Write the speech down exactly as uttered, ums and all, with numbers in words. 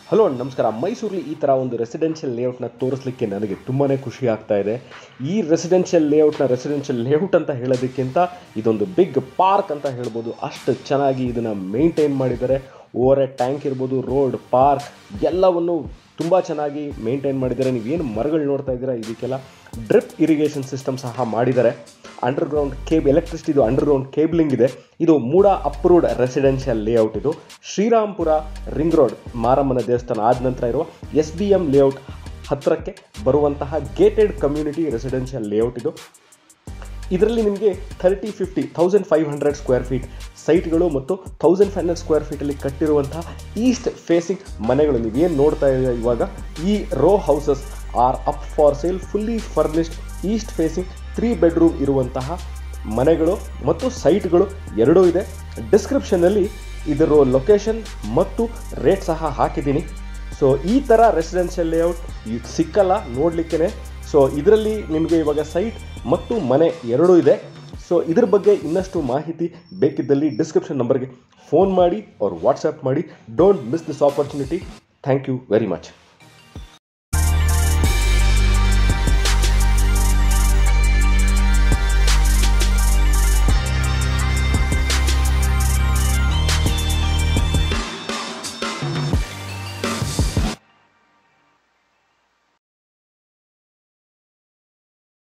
Hello ನಮಸ್ಕಾರ. ಮೈಸೂರಲ್ಲಿ ಈ ಥರ ಒಂದು ರೆಸಿಡೆನ್ಷಿಯಲ್ ಲೇಔಟ್ನ ತೋರಿಸ್ಲಿಕ್ಕೆ ನನಗೆ ತುಂಬಾ ಖುಷಿ ಆಗ್ತಾ ಇದೆ. ಈ ರೆಸಿಡೆನ್ಷಿಯಲ್ ಲೇಔಟ್ನ ರೆಸಿಡೆನ್ಷಿಯಲ್ ಲೇಔಟ್ ಅಂತ ಹೇಳೋದಕ್ಕಿಂತ ಇದೊಂದು ಬಿಗ್ ಪಾರ್ಕ್ ಅಂತ ಹೇಳ್ಬೋದು. ಅಷ್ಟು ಚೆನ್ನಾಗಿ ಇದನ್ನು ಮೇಂಟೈನ್ ಮಾಡಿದ್ದಾರೆ. ಓವರ್ ಎ ಟ್ಯಾಂಕ್ ಇರ್ಬೋದು, ರೋಡ್, ಪಾರ್ಕ್ ಎಲ್ಲವನ್ನು ತುಂಬ ಚೆನ್ನಾಗಿ ಮೇಂಟೈನ್ ಮಾಡಿದ್ದಾರೆ. ನೀವೇನು ಮರಗಳು ನೋಡ್ತಾ ಇದ್ದೀರಾ ಇದಕ್ಕೆಲ್ಲ ಡ್ರಿಪ್ ಇರಿಗೇಷನ್ ಸಿಸ್ಟಮ್ ಸಹ ಮಾಡಿದ್ದಾರೆ. ಅಂಡರ್ಗ್ರೌಂಡ್ ಕೇಬ್ ಎಲೆಕ್ಟ್ರಿಸಿಟಿದು ಅಂಡರ್ಗ್ರೌಂಡ್ ಕೇಬ್ಲಿಂಗ್ ಇದೆ. ಇದು ಮೂಡ ಅಪ್ರೂವ್ಡ್ ರೆಸಿಡೆನ್ಷಿಯಲ್ ಲೇಔಟ್. ಇದು ಶ್ರೀರಾಮ್ಪುರ ರಿಂಗ್ ರೋಡ್ ಮಾರಮ್ಮನ ದೇವಸ್ಥಾನ ಆದ ನಂತರ ಇರುವ ಎಸ್ ಬಿ ಎಂ ಲೇಔಟ್ ಹತ್ತಿರಕ್ಕೆ ಬರುವಂತಹ ಗೇಟೆಡ್ ಕಮ್ಯುನಿಟಿ ರೆಸಿಡೆನ್ಷಿಯಲ್ ಲೇಔಟ್ ಇದು. ಇದರಲ್ಲಿ ನಿಮಗೆ thirty fifty thousand five hundred square feet ಸೈಟ್ಗಳು ಮತ್ತು ತೌಸಂಡ್ ಫೈವ್ ಹಂಡ್ರೆಡ್ ಸ್ಕ್ವೇರ್ ಫೀಟಲ್ಲಿ ಕಟ್ಟಿರುವಂತಹ ಈಸ್ಟ್ ಫೇಸಿಂಗ್ ಮನೆಗಳು ನೀವೇನು ನೋಡ್ತಾ ಇದ್ದೀರಾ ಇವಾಗ, ಈ row houses are up for sale. Fully furnished east facing three bedroom ಇರುವಂತಹ ಮನೆಗಳು ಮತ್ತು ಸೈಟ್ಗಳು ಎರಡೂ ಇದೆ. ಡಿಸ್ಕ್ರಿಪ್ಷನಲ್ಲಿ ಇದರ ಲೊಕೇಶನ್ ಮತ್ತು ರೇಟ್ ಸಹ ಹಾಕಿದ್ದೀನಿ. ಸೊ ಈ ಥರ ರೆಸಿಡೆನ್ಷಿಯಲ್ ಲೇಔಟ್ ಸಿಕ್ಕಲ್ಲ ನೋಡಲಿಕ್ಕೆ. ಸೊ ಇದರಲ್ಲಿ ನಿಮಗೆ ಇವಾಗ ಸೈಟ್ ಮತ್ತು ಮನೆ ಎರಡೂ ಇದೆ. ಸೊ ಇದ್ರ ಬಗ್ಗೆ ಇನ್ನಷ್ಟು ಮಾಹಿತಿ ಬೇಕಿದ್ದಲ್ಲಿ ಡಿಸ್ಕ್ರಿಪ್ಷನ್ ನಂಬರ್ಗೆ ಫೋನ್ ಮಾಡಿ ಅವ್ರು ವಾಟ್ಸಪ್ ಮಾಡಿ. Don't miss this opportunity. Thank you very much.